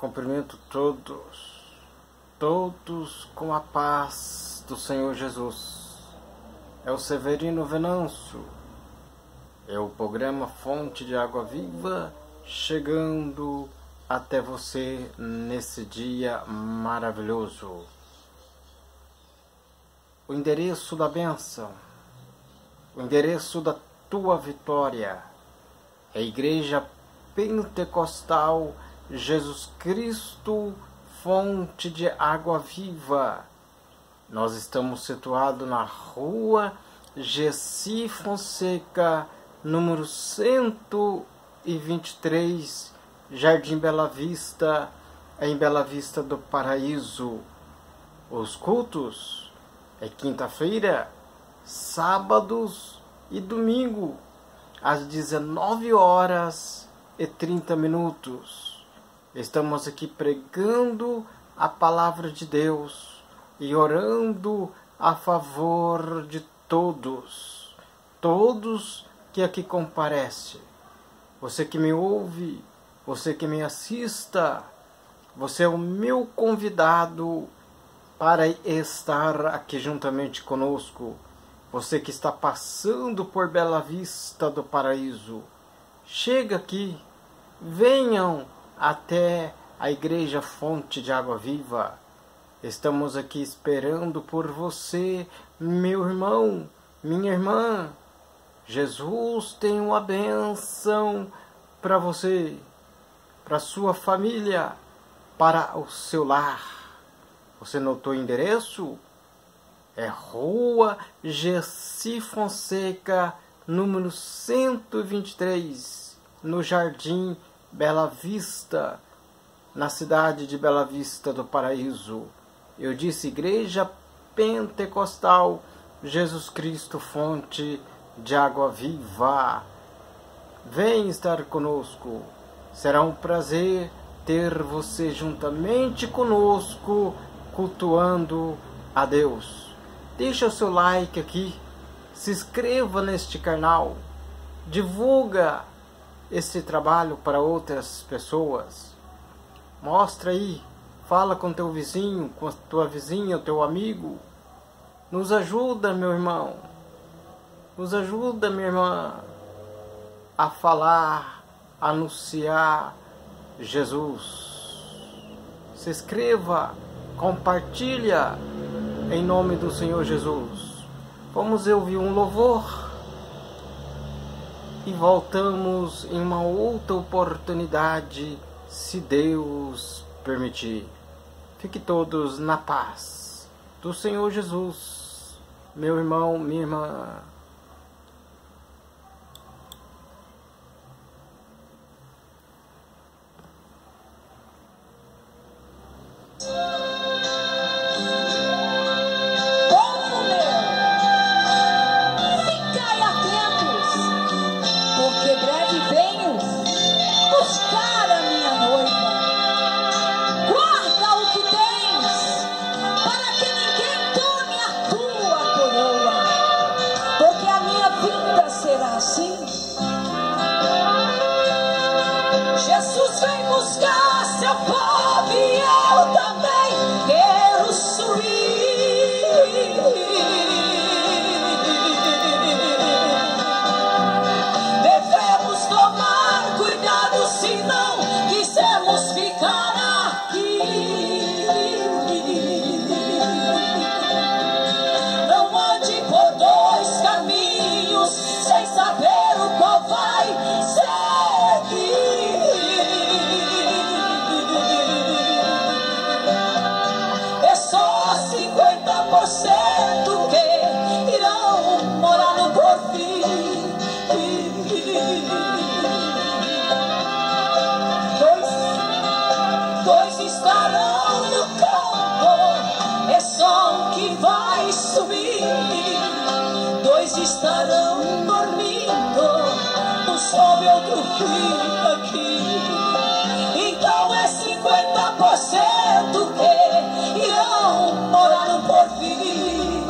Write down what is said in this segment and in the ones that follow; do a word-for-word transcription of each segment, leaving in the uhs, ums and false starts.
Cumprimento todos, todos com a paz do Senhor Jesus. É o Severino Venâncio, é o programa Fonte de Água Viva, chegando até você nesse dia maravilhoso. O endereço da bênção, o endereço da tua vitória, é a Igreja Pentecostal Jesus Cristo, Fonte de Água Viva. Nós estamos situados na rua Gessi Fonseca, número cento e vinte e três, Jardim Bela Vista, em Bela Vista do Paraíso. Os cultos é quinta-feira, sábados e domingo, às dezenove horas e trinta minutos. Estamos aqui pregando a palavra de Deus e orando a favor de todos, todos que aqui comparecem. Você que me ouve, você que me assista, você é o meu convidado para estar aqui juntamente conosco. Você que está passando por Bela Vista do Paraíso, chega aqui, venham até a Igreja Fonte de Água Viva. Estamos aqui esperando por você, meu irmão, minha irmã. Jesus tem uma bênção para você, para sua família, para o seu lar. Você notou o endereço? É Rua Gessi Fonseca, número cento e vinte e três, no Jardim Bela Vista, na cidade de Bela Vista do Paraíso. Eu disse Igreja Pentecostal Jesus Cristo, Fonte de Água Viva. Vem estar conosco. Será um prazer ter você juntamente conosco, cultuando a Deus. Deixa o seu like aqui, se inscreva neste canal, divulga esse trabalho para outras pessoas. Mostra aí, fala com teu vizinho, com a tua vizinha, o teu amigo. Nos ajuda, meu irmão, nos ajuda, minha irmã, a falar, a anunciar Jesus. Se inscreva, compartilha em nome do Senhor Jesus. Vamos ouvir um louvor e voltamos em uma outra oportunidade, se Deus permitir. Fique todos na paz do Senhor Jesus, meu irmão, minha irmã. Estarão dormindo, um sobe, outro fica aqui. Então é cinquenta por cento que irão morar no porvir.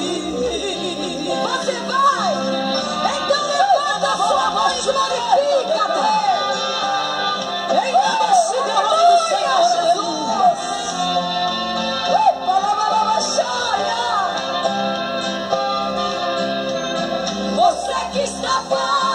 Você vai, então levanta a sua mão e glorifica a Deus. Em nome do Senhor. aqui está a paz.